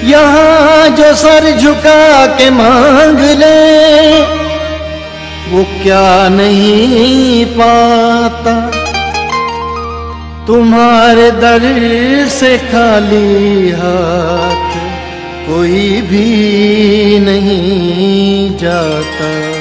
यहाँ जो सर झुका के मांग ले वो क्या नहीं पाता। तुम्हारे दर से खाली हाथ कोई भी नहीं जाता।